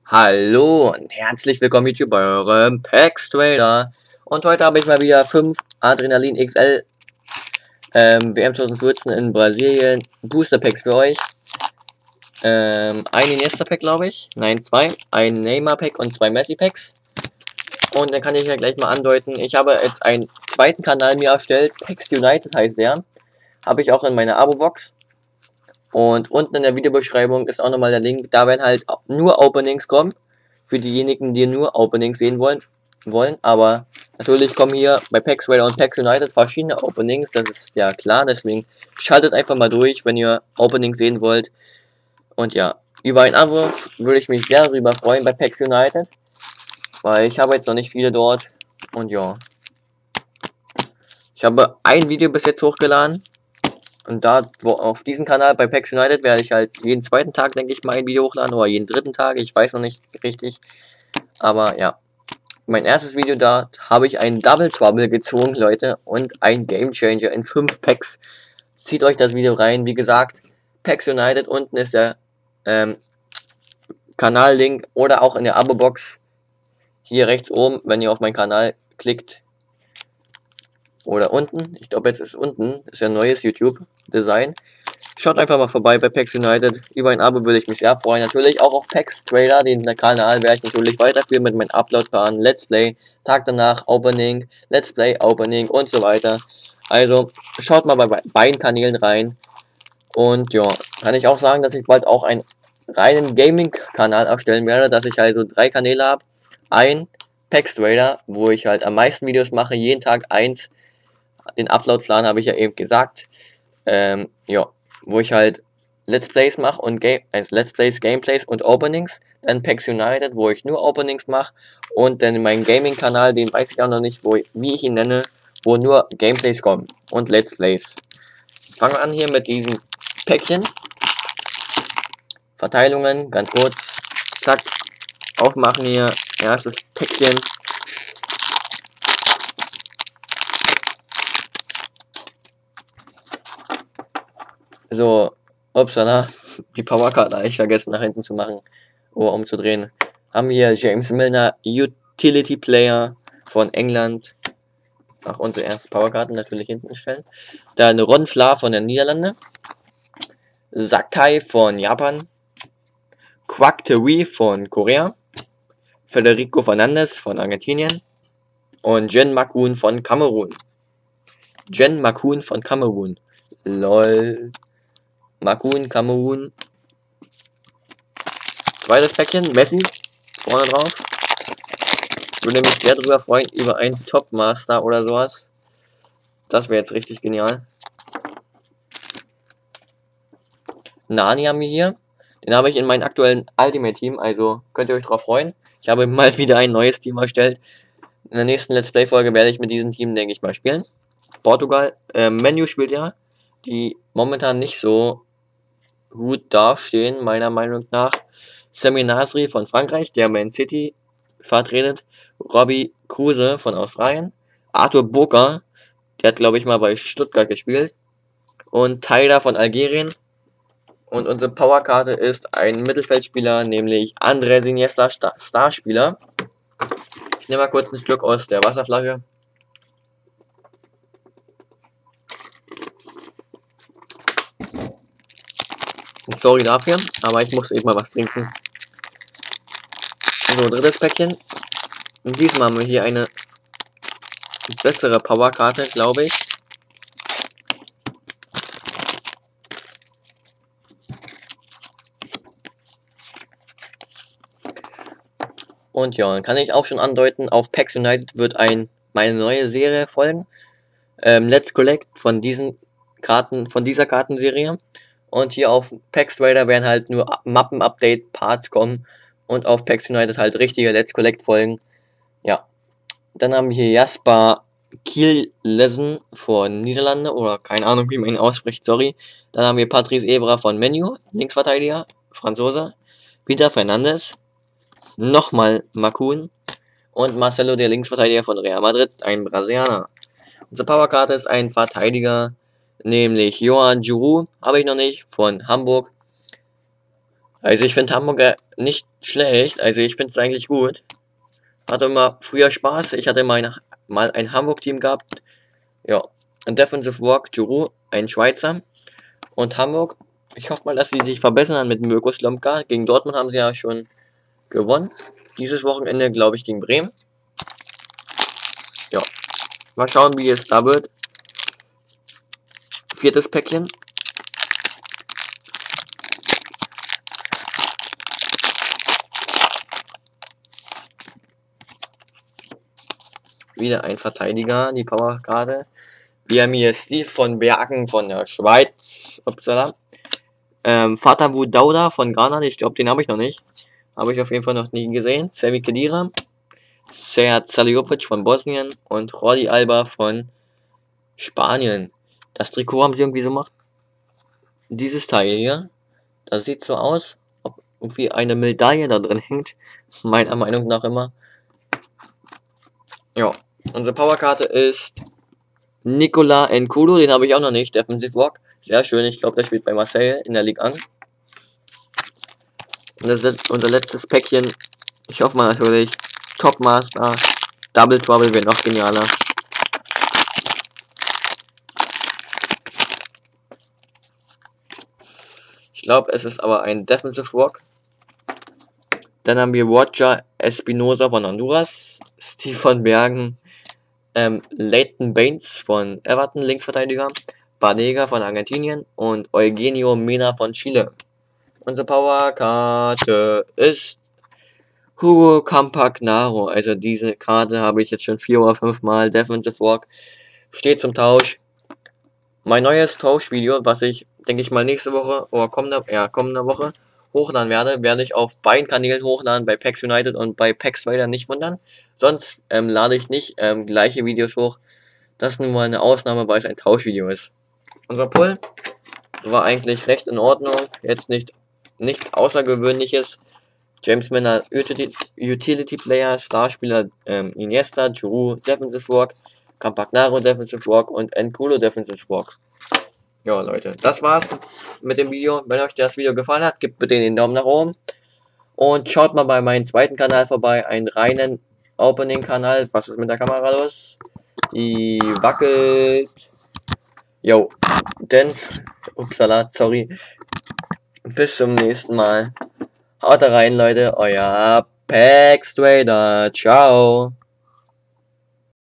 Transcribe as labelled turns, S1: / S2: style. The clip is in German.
S1: Hallo und herzlich willkommen YouTube bei eurem PAX Trader. Und heute habe ich mal wieder 5 Adrenalin XL WM 2014 in Brasilien Booster Packs für euch. Ein Iniesta Pack, glaube ich. Nein, 2. Ein Neymar Pack und 2 Messi Packs. Und dann kann ich ja gleich mal andeuten, ich habe jetzt einen zweiten Kanal mir erstellt. PAX United heißt der. Habe ich auch in meiner Abo-Box. Und unten in der Videobeschreibung ist auch nochmal der Link. Da werden halt nur Openings kommen. Für diejenigen, die nur Openings sehen wollen. Aber natürlich kommen hier bei PAX Trader und PAX United verschiedene Openings. Das ist ja klar. Deswegen schaltet einfach mal durch, wenn ihr Openings sehen wollt. Und ja, über ein Abo würde ich mich sehr darüber freuen bei PAX United. Weil ich habe jetzt noch nicht viele dort. Und ja. Ich habe ein Video bis jetzt hochgeladen. Und da, auf diesem Kanal bei PAX United werde ich halt jeden zweiten Tag, denke ich mal, ein Video hochladen. Oder jeden dritten Tag, ich weiß noch nicht richtig. Aber ja. Mein erstes Video, da habe ich einen Double Trouble gezogen, Leute. Und ein Game Changer in 5 Packs. Zieht euch das Video rein. Wie gesagt, PAX United, unten ist der Kanallink. Oder auch in der Abo-Box. Hier rechts oben, wenn ihr auf meinen Kanal klickt. Oder unten, ich glaube jetzt ist unten, ist ja ein neues YouTube-Design. Schaut einfach mal vorbei bei PAX United. Über ein Abo würde ich mich sehr freuen. Natürlich auch auf PAX Trader, den Kanal werde ich natürlich weiterführen mit meinen Upload-Paaren, Let's Play, Tag danach, Opening, Let's Play, Opening und so weiter. Also schaut mal bei beiden Kanälen rein. Und ja, kann ich auch sagen, dass ich bald auch einen reinen Gaming-Kanal erstellen werde, dass ich also 3 Kanäle habe. Ein PAX Trader, wo ich halt am meisten Videos mache, jeden Tag 1. Den Upload-Plan habe ich ja eben gesagt. Ja, wo ich halt Let's Plays mache und Let's Plays, Gameplays und Openings. Dann PAX United, wo ich nur Openings mache. Und dann meinen Gaming-Kanal, den weiß ich auch noch nicht, wie ich ihn nenne, wo nur Gameplays kommen und Let's Plays. Fangen wir an hier mit diesen Päckchen. Verteilungen, ganz kurz. Zack, aufmachen hier. Erstes Päckchen. So, upsala, die Powercard habe ich vergessen nach hinten zu machen, oder umzudrehen. Haben wir hier James Milner, Utility Player von England. Ach, unsere erste Powerkarten natürlich hinten stellen. Dann Ron Fla von den Niederlanden. Sakai von Japan. Quack Terry von Korea. Federico Fernandez von Argentinien. Und Jen Makun von Kamerun. Jen Makun von Kamerun. LOL. Makun, Kamerun. Zweites Päckchen, Messi. Vorne drauf. Würde mich sehr darüber freuen, über einen Topmaster oder sowas. Das wäre jetzt richtig genial. Nani haben wir hier. Den habe ich in meinem aktuellen Ultimate Team, also könnt ihr euch drauf freuen. Ich habe mal wieder ein neues Team erstellt. In der nächsten Let's Play Folge werde ich mit diesem Team, denke ich mal, spielen. Portugal, Menu spielt ja, die momentan nicht so gut dastehen, meiner Meinung nach. Samir Nasri von Frankreich, der Man City vertretet. Robbie Kruse von Australien. Arthur Boca, der hat, glaube ich, mal bei Stuttgart gespielt. Und Tyler von Algerien. Und unsere Powerkarte ist ein Mittelfeldspieler, nämlich Andrés Iniesta, Starspieler. Ich nehme mal kurz einen Schluck aus der Wasserflasche. Sorry dafür, aber ich muss eben mal was trinken. So, drittes Päckchen. Und diesmal haben wir hier eine bessere Powerkarte, glaube ich. Und ja, dann kann ich auch schon andeuten, auf PAX United wird meine neue Serie folgen. Let's Collect von diesen Karten, von dieser Kartenserie. Und hier auf PAX Trader werden halt nur Mappen-Update-Parts kommen. Und auf PAX United halt richtige Let's Collect Folgen. Ja. Dann haben wir hier Jasper Kielesen von Niederlande. Oder keine Ahnung, wie man ihn ausspricht, sorry. Dann haben wir Patrice Evra von Menu, Linksverteidiger, Franzose. Peter Fernandes. Nochmal Makun. Und Marcelo, der Linksverteidiger von Real Madrid, ein Brasilianer. Unsere Powerkarte ist ein Verteidiger, nämlich Johan Giroud, habe ich noch nicht, von Hamburg. Also ich finde Hamburger nicht schlecht, also ich finde es eigentlich gut. Hatte immer früher Spaß, ich hatte mal ein Hamburg-Team gehabt. Ja, ein Defensive Walk, Giroud, ein Schweizer. Und Hamburg, ich hoffe mal, dass sie sich verbessern mit Mirko Slomka. Gegen Dortmund haben sie ja schon gewonnen. Dieses Wochenende, glaube ich, gegen Bremen. Ja, mal schauen, wie es da wird. Viertes Päckchen. Wieder ein Verteidiger, die Powerkarte. Wir haben hier Steve von Bergen von der Schweiz. Upsala. Vater Budauda von Ghana, ich glaube, den habe ich noch nicht. Habe ich auf jeden Fall noch nie gesehen. Semi Khedira. Sead Saliovic von Bosnien und Jordi Alba von Spanien. Das Trikot haben sie irgendwie so gemacht. Dieses Teil hier, das sieht so aus, ob irgendwie eine Medaille da drin hängt. Meiner Meinung nach immer. Ja, unsere Powerkarte ist Nicola Nkudu, den habe ich auch noch nicht. Defensive Walk. Sehr schön, ich glaube, der spielt bei Marseille in der Ligue 1. Und das ist unser letztes Päckchen. Ich hoffe mal natürlich, Topmaster, Double Trouble wird noch genialer. Ich glaube, es ist aber ein Defensive Walk. Dann haben wir Roger Espinosa von Honduras, Steve von Bergen, Leighton Baines von Everton, Linksverteidiger, Banega von Argentinien und Eugenio Mena von Chile. Unsere Powerkarte ist Hugo Campagnaro. Also diese Karte habe ich jetzt schon 4 oder 5 Mal. Defensive Walk steht zum Tausch. Mein neues Tauschvideo, was ich, denke ich mal, nächste Woche oder kommende Woche hochladen werde ich auf beiden Kanälen hochladen, bei PAX United und bei PAX Trader, nicht wundern. Sonst lade ich nicht gleiche Videos hoch. Das ist nun mal eine Ausnahme, weil es ein Tauschvideo ist. Unser Pull war eigentlich recht in Ordnung. Jetzt nichts Außergewöhnliches. James Milner, Utility Player, Starspieler, Iniesta, Giroud, Defensive Walk, Campagnaro, Defensive Walk und Nkudu, Defensive Walk. Ja, Leute, das war's mit dem Video. Wenn euch das Video gefallen hat, gebt bitte den Daumen nach oben. Und schaut mal bei meinem zweiten Kanal vorbei, einen reinen Opening-Kanal. Was ist mit der Kamera los? Die wackelt. Jo, denn, upsala, sorry. Bis zum nächsten Mal. Haut rein, Leute, euer PAX Trader. Ciao.